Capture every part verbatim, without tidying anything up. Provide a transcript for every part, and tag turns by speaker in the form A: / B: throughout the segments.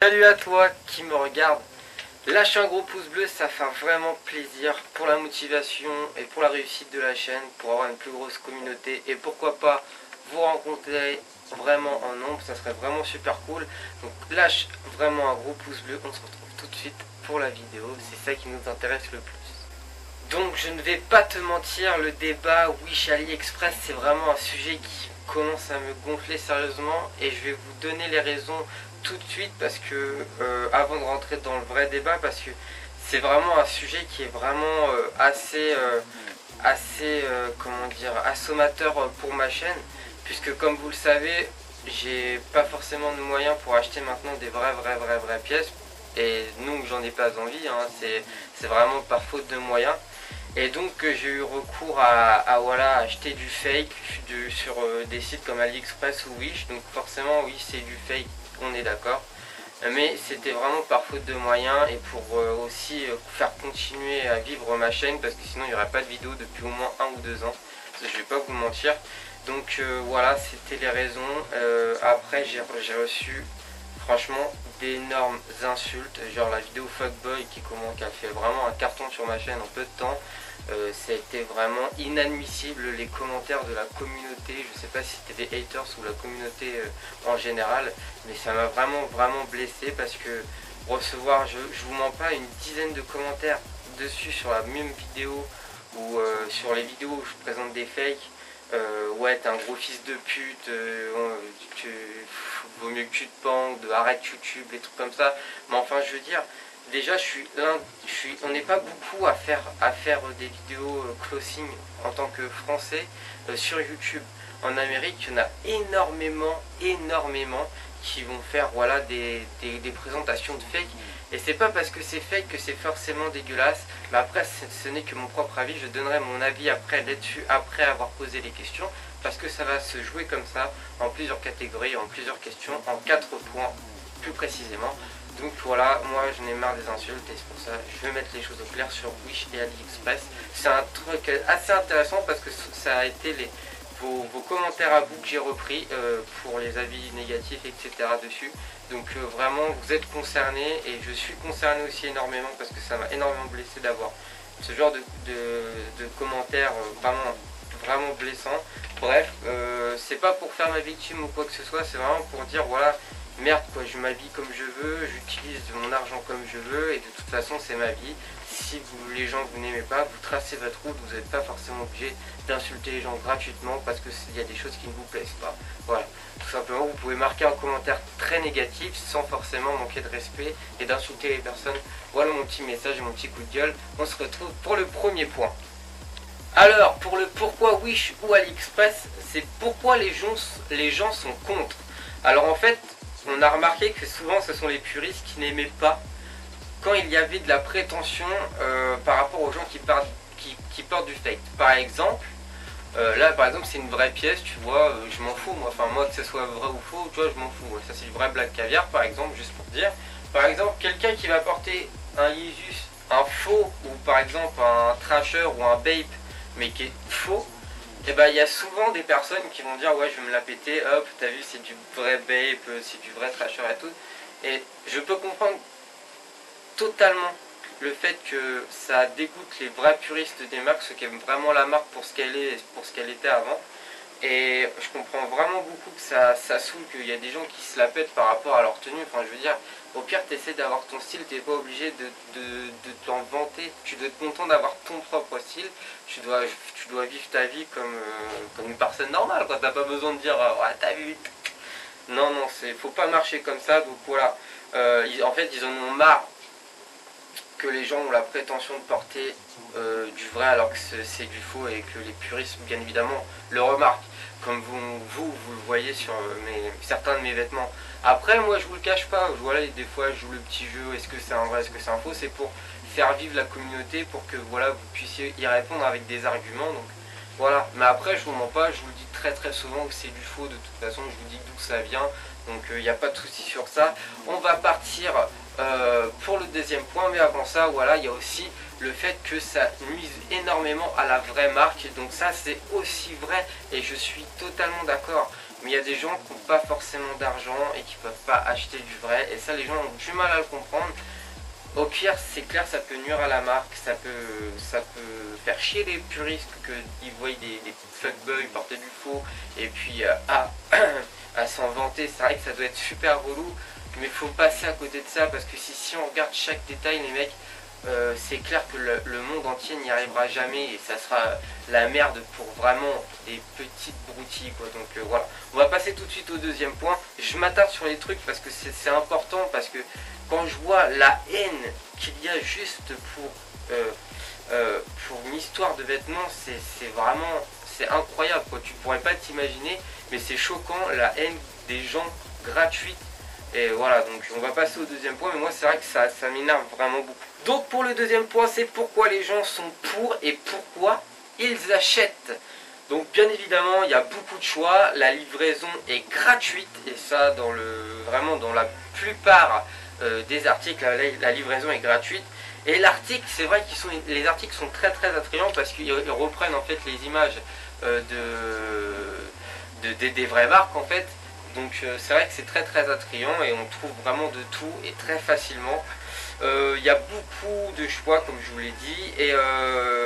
A: Salut à toi qui me regarde, lâche un gros pouce bleu, ça fait vraiment plaisir pour la motivation et pour la réussite de la chaîne, pour avoir une plus grosse communauté et pourquoi pas vous rencontrer vraiment en nombre, ça serait vraiment super cool. Donc lâche vraiment un gros pouce bleu, on se retrouve tout de suite pour la vidéo, c'est ça qui nous intéresse le plus. Donc je ne vais pas te mentir, le débat Wish AliExpress c'est vraiment un sujet qui commence à me gonfler sérieusement et je vais vous donner les raisons tout de suite parce que euh, avant de rentrer dans le vrai débat, parce que c'est vraiment un sujet qui est vraiment euh, assez euh, assez euh, comment dire assommateur pour ma chaîne, puisque comme vous le savez j'ai pas forcément de moyens pour acheter maintenant des vraies vraies vraies vraies pièces, et non, j'en ai pas envie, hein, c'est c'est vraiment par faute de moyens. Et donc j'ai eu recours à, à voilà, acheter du fake du, sur euh, des sites comme AliExpress ou Wish. Donc forcément oui, c'est du fake, on est d'accord, mais c'était vraiment par faute de moyens et pour euh, aussi euh, faire continuer à vivre ma chaîne, parce que sinon il n'y aurait pas de vidéo depuis au moins un ou deux ans, je vais pas vous mentir. Donc euh, voilà, c'était les raisons. Euh, après j'ai reçu franchement d'énormes insultes, genre la vidéo Fuckboy qui, comment, qui a fait vraiment un carton sur ma chaîne en peu de temps. Euh, C'était vraiment inadmissible, les commentaires de la communauté, je sais pas si c'était des haters ou la communauté euh, en général, mais ça m'a vraiment vraiment blessé, parce que recevoir, je, je vous mens pas, une dizaine de commentaires dessus sur la même vidéo ou euh, sur les vidéos où je présente des fakes. Euh, ouais, t'es un gros fils de pute, euh, tu, vaut mieux que tu te pendes, de arrête YouTube, les trucs comme ça. Mais enfin, je veux dire, déjà, je suis l'un, je suis, on n'est pas beaucoup à faire, à faire des vidéos euh, closing en tant que Français euh, sur YouTube. En Amérique, il y en a énormément, énormément qui vont faire voilà des, des, des présentations de fake. Et c'est pas parce que c'est fake que c'est forcément dégueulasse. Mais après, ce n'est que mon propre avis. Je donnerai mon avis après là-dessus, après avoir posé les questions, parce que ça va se jouer comme ça, en plusieurs catégories, en plusieurs questions, en quatre points plus précisément. Donc voilà, moi j'en ai marre des insultes et c'est pour ça que je vais mettre les choses au clair sur Wish et AliExpress. C'est un truc assez intéressant parce que ça a été les, vos, vos commentaires à vous que j'ai repris euh, pour les avis négatifs, et cetera dessus. Donc euh, vraiment vous êtes concernés et je suis concerné aussi énormément, parce que ça m'a énormément blessé d'avoir ce genre de, de, de commentaires euh, vraiment, vraiment blessants. Bref, euh, c'est pas pour faire ma victime ou quoi que ce soit, c'est vraiment pour dire voilà, merde quoi, je m'habille comme je veux, j'utilise mon argent comme je veux et de toute façon c'est ma vie. Si vous, les gens vous n'aimez pas, vous tracez votre route, vous n'êtes pas forcément obligé d'insulter les gens gratuitement parce qu'il y a des choses qui ne vous plaisent pas. Voilà, tout simplement vous pouvez marquer un commentaire très négatif sans forcément manquer de respect et d'insulter les personnes. Voilà mon petit message et mon petit coup de gueule. On se retrouve pour le premier point. Alors pour le pourquoi Wish ou AliExpress, c'est pourquoi les gens, les gens sont contre. Alors en fait, on a remarqué que souvent ce sont les puristes qui n'aimaient pas quand il y avait de la prétention euh, par rapport aux gens qui, partent, qui, qui portent du fake. Par exemple, euh, là par exemple c'est une vraie pièce, tu vois, euh, je m'en fous moi, enfin moi que ce soit vrai ou faux, tu vois, je m'en fous. Ça c'est du vrai Black Caviar par exemple, juste pour dire. Par exemple, quelqu'un qui va porter un Yeezus, un faux, ou par exemple un Trasher ou un Bape, mais qui est faux, et bah il y a souvent des personnes qui vont dire ouais je vais me la péter, hop t'as vu c'est du vrai Bape, c'est du vrai Trasher et tout. Et je peux comprendre totalement le fait que ça dégoûte les vrais puristes des marques, ceux qui aiment vraiment la marque pour ce qu'elle est et pour ce qu'elle était avant. Et je comprends vraiment beaucoup que ça, ça saoule, qu'il y a des gens qui se la pètent par rapport à leur tenue. Enfin je veux dire, au pire tu essaies d'avoir ton style, t'es pas obligé de, de, de t'en vanter. Tu dois être content d'avoir ton propre style. Tu dois, tu dois vivre ta vie comme, euh, comme une personne normale, quoi. T'as pas besoin de dire ah t'as vu. Non non, c'est faut pas marcher comme ça. Donc voilà, euh, ils, en fait ils en ont marre que les gens ont la prétention de porter euh, du vrai alors que c'est du faux, et que les puristes bien évidemment le remarquent, comme vous vous, vous le voyez sur mes, certains de mes vêtements. Après moi je vous le cache pas, voilà, des fois je joue le petit jeu, est-ce que c'est un vrai, est-ce que c'est un faux, c'est pour faire vivre la communauté, pour que voilà vous puissiez y répondre avec des arguments. Donc voilà, mais après je vous mens pas, je vous le dis très très souvent que c'est du faux, de toute façon je vous dis d'où ça vient, donc il euh, n'y a pas de souci sur ça. On va partir euh, pour le deuxième point, mais avant ça voilà, il y a aussi le fait que ça nuise énormément à la vraie marque, donc ça c'est aussi vrai et je suis totalement d'accord. mais il y a des gens qui n'ont pas forcément d'argent et qui peuvent pas acheter du vrai, et ça les gens ont du mal à le comprendre. Au pire, c'est clair, ça peut nuire à la marque, ça peut, ça peut faire chier les puristes qu'ils voient des, des petites fuckboys porter du faux et puis euh, à, à s'en vanter. C'est vrai que ça doit être super relou, mais il faut passer à côté de ça parce que si, si on regarde chaque détail, les mecs, euh, c'est clair que le, le monde entier n'y arrivera jamais et ça sera la merde pour vraiment des petites broutilles, quoi. Donc euh, voilà, on va passer tout de suite au deuxième point. Je m'attarde sur les trucs parce que c'est important, parce que quand je vois la haine qu'il y a juste pour, euh, euh, pour une histoire de vêtements, c'est vraiment, c'est incroyable, quoi. Tu pourrais pas t'imaginer, mais c'est choquant, la haine des gens gratuite. Et voilà, donc on va passer au deuxième point, mais moi c'est vrai que ça, ça m'énerve vraiment beaucoup. Donc pour le deuxième point, c'est pourquoi les gens sont pour et pourquoi ils achètent. Donc bien évidemment, il y a beaucoup de choix, la livraison est gratuite, et ça dans le, vraiment dans la plupart euh, des articles, la, la livraison est gratuite. Et l'article, c'est vrai que les articles sont très très attrayants parce qu'ils reprennent en fait les images euh, de, de, de, des vraies marques en fait. Donc euh, c'est vrai que c'est très très attrayant et on trouve vraiment de tout et très facilement. Il euh, y a beaucoup de choix comme je vous l'ai dit, et euh,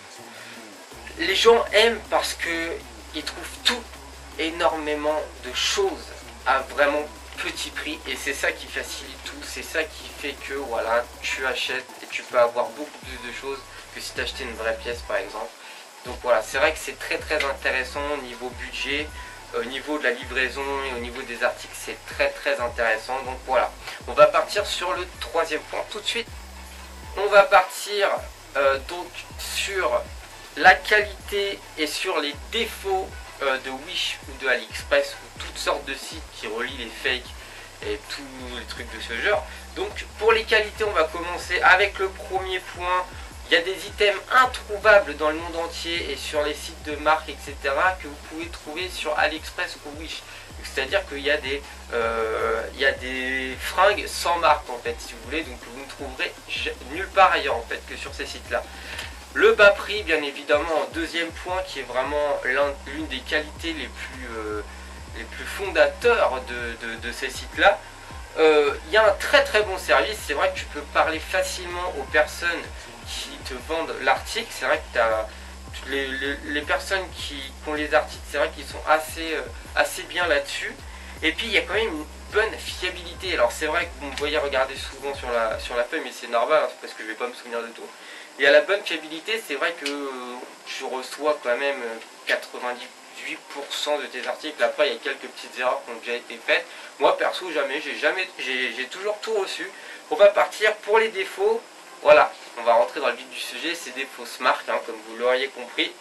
A: les gens aiment parce qu'ils trouvent tout, énormément de choses à vraiment petit prix, et c'est ça qui facilite tout, c'est ça qui fait que voilà, tu achètes et tu peux avoir beaucoup plus de choses que si tu achetais une vraie pièce par exemple. Donc voilà, c'est vrai que c'est très très intéressant au niveau budget. Au niveau de la livraison et au niveau des articles, c'est très très intéressant. Donc voilà, on va partir sur le troisième point tout de suite. On va partir euh, donc sur la qualité et sur les défauts euh, de Wish ou de AliExpress ou toutes sortes de sites qui relient les fakes et tous les trucs de ce genre. Donc pour les qualités, on va commencer avec le premier point. Il y a des items introuvables dans le monde entier et sur les sites de marque, et cetera que vous pouvez trouver sur AliExpress ou Wish. C'est-à-dire qu'il y a des, euh, il y a des fringues sans marque en fait, si vous voulez, donc vous ne trouverez nulle part ailleurs en fait que sur ces sites-là. Le bas prix, bien évidemment, en deuxième point, qui est vraiment l'une des qualités les plus, euh, les plus fondateurs de, de, de ces sites-là. Euh, il y a un très très bon service. C'est vrai que tu peux parler facilement aux personnes qui te vendent l'article. C'est vrai que tu as les, les, les personnes qui, qui ont les articles, c'est vrai qu'ils sont assez, euh, assez bien là-dessus. Et puis il y a quand même une bonne fiabilité. Alors c'est vrai que vous me voyez regarder souvent sur la, sur la feuille, mais c'est normal, hein, parce que je vais pas me souvenir de tout. Et à la bonne fiabilité, c'est vrai que euh, je reçois quand même quatre-vingt-dix-huit pour cent de tes articles. Après il y a quelques petites erreurs qui ont déjà été faites. Moi perso jamais, j'ai jamais, j'ai toujours tout reçu. On va partir pour les défauts. Voilà, on va rentrer dans le vif du sujet, c'est des fausses marques, hein, comme vous l'auriez compris.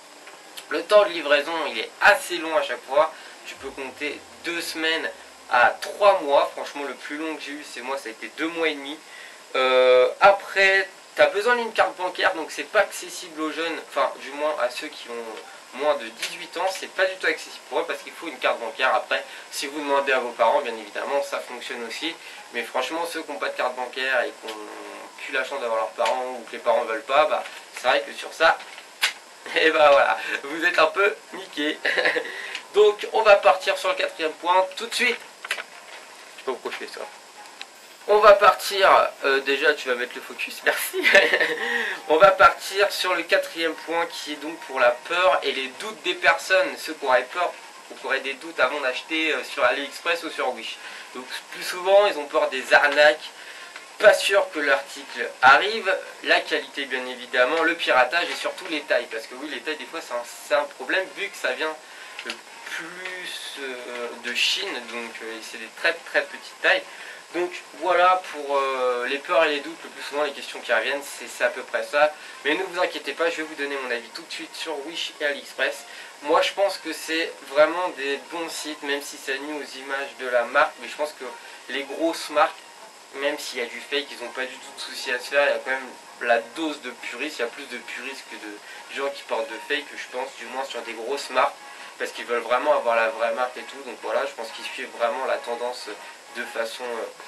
A: Le temps de livraison, il est assez long à chaque fois. Tu peux compter deux semaines à trois mois. Franchement, le plus long que j'ai eu, c'est moi, ça a été deux mois et demi. Euh, après, tu as besoin d'une carte bancaire, donc c'est pas accessible aux jeunes, enfin, du moins à ceux qui ont moins de dix-huit ans, c'est pas du tout accessible pour eux parce qu'il faut une carte bancaire. Après, si vous demandez à vos parents, bien évidemment, ça fonctionne aussi. Mais franchement, ceux qui n'ont pas de carte bancaire et qui ont plus la chance d'avoir leurs parents ou que les parents veulent pas, bah, c'est vrai que sur ça, et bah voilà, vous êtes un peu niqué. Donc, on va partir sur le quatrième point tout de suite. Je sais pas pourquoi je fais ça. On va partir, euh, déjà tu vas mettre le focus, merci. On va partir sur le quatrième point qui est donc pour la peur et les doutes des personnes, ceux qui auraient peur ou qui auraient des doutes avant d'acheter euh, sur AliExpress ou sur Wish. Donc plus souvent ils ont peur des arnaques, pas sûr que l'article arrive, la qualité bien évidemment, le piratage et surtout les tailles. Parce que oui, les tailles des fois c'est un, un problème vu que ça vient le plus euh, de Chine, donc euh, c'est des très très petites tailles. Donc voilà pour euh, les peurs et les doutes, le plus souvent les questions qui reviennent, c'est à peu près ça. Mais ne vous inquiétez pas, je vais vous donner mon avis tout de suite sur Wish et AliExpress. Moi je pense que c'est vraiment des bons sites, même si ça nuit aux images de la marque. Mais je pense que les grosses marques, même s'il y a du fake, ils n'ont pas du tout de souci à se faire. Il y a quand même la dose de puristes, il y a plus de puristes que de gens qui portent de fake, je pense, du moins sur des grosses marques. Parce qu'ils veulent vraiment avoir la vraie marque et tout. Donc voilà, je pense qu'ils suivent vraiment la tendance de façon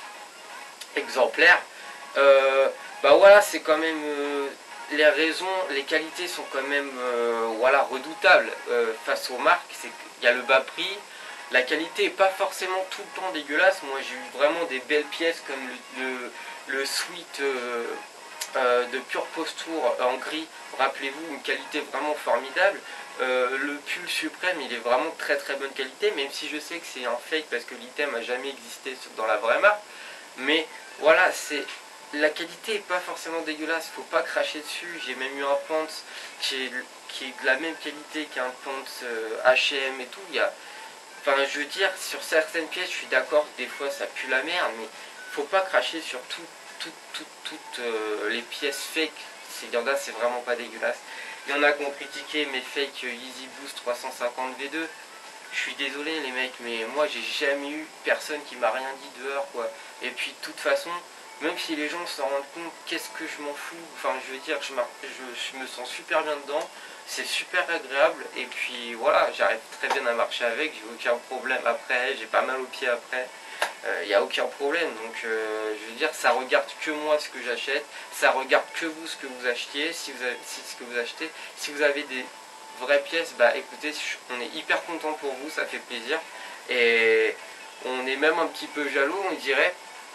A: euh, exemplaire. Euh, bah voilà, c'est quand même euh, les raisons, les qualités sont quand même euh, voilà, redoutables euh, face aux marques. C'est qu'il y a le bas prix, La qualité est pas forcément tout le temps dégueulasse. Moi j'ai eu vraiment des belles pièces comme le, le, le Sweat euh, euh, de Pure Posture en gris, rappelez-vous, une qualité vraiment formidable. Euh, le pull suprême, il est vraiment très très bonne qualité, même si je sais que c'est un fake parce que l'item n'a jamais existé dans la vraie marque. Mais voilà, c'est la qualité est pas forcément dégueulasse, faut pas cracher dessus. J'ai même eu un pants qui est, qui est de la même qualité qu'un pants euh, H et M et tout. Il y a, enfin, je veux dire, sur certaines pièces, je suis d'accord, des fois ça pue la merde, mais faut pas cracher sur tout, tout, tout, toutes euh, les pièces fake. Il y en a, c'est vraiment pas dégueulasse. Il y en a qui ont critiqué mes fake Easy Boost trois cent cinquante V deux. Je suis désolé les mecs, mais moi j'ai jamais eu personne qui m'a rien dit dehors quoi. Et puis de toute façon, même si les gens s'en rendent compte, qu'est-ce que je m'en fous. Enfin je veux dire, je, je, je me sens super bien dedans, c'est super agréable. Et puis voilà, j'arrive très bien à marcher avec, j'ai aucun problème après, j'ai pas mal aux pieds après. Il euh, n'y a aucun problème, donc euh, je veux dire, ça regarde que moi ce que j'achète, ça regarde que vous ce que vous achetiez, si vous avez, si, ce que vous achetez, si vous avez des vraies pièces, bah écoutez, on est hyper content pour vous, ça fait plaisir, et on est même un petit peu jaloux, on dirait.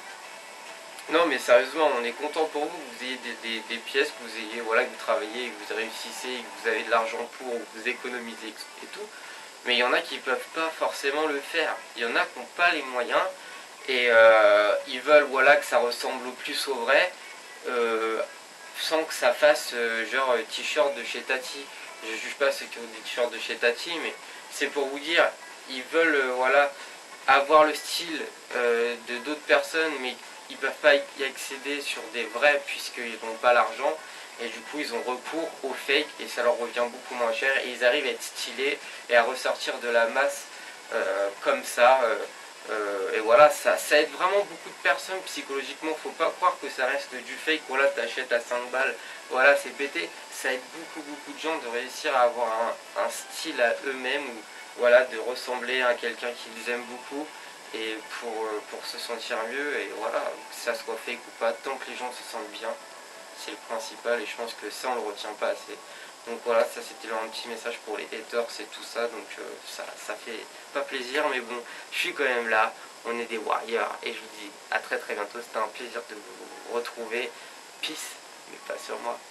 A: Non mais sérieusement, on est content pour vous, que vous ayez des, des, des pièces, que vous ayez, voilà, que vous travaillez, que vous réussissez, que vous avez de l'argent pour, que vous économisez et tout. Mais il y en a qui ne peuvent pas forcément le faire. Il y en a qui n'ont pas les moyens et euh, ils veulent voilà, que ça ressemble au plus au vrai euh, sans que ça fasse euh, genre t-shirt de chez Tati. Je ne juge pas ceux qui ont des t-shirts de chez Tati, mais c'est pour vous dire, ils veulent euh, voilà, avoir le style euh, de d'autres personnes, mais ils ne peuvent pas y accéder sur des vrais puisqu'ils n'ont pas l'argent. Et du coup ils ont recours au fake et ça leur revient beaucoup moins cher et ils arrivent à être stylés et à ressortir de la masse euh, comme ça euh, euh, et voilà, ça, ça aide vraiment beaucoup de personnes psychologiquement. Faut pas croire que ça reste du fake, voilà, t'achètes à cinq balles, voilà, c'est pété. Ça aide beaucoup beaucoup de gens de réussir à avoir un, un style à eux-mêmes ou voilà, de ressembler à quelqu'un qu'ils aiment beaucoup et pour, pour se sentir mieux et voilà, que ça soit fake ou pas, tant que les gens se sentent bien, c'est le principal et je pense que ça on le retient pas assez. Donc voilà, ça c'était un petit message pour les haters et tout ça, donc euh, ça, ça fait pas plaisir, mais bon, je suis quand même là, on est des warriors et je vous dis à très très bientôt, c'était un plaisir de vous retrouver, peace, mais pas sur moi.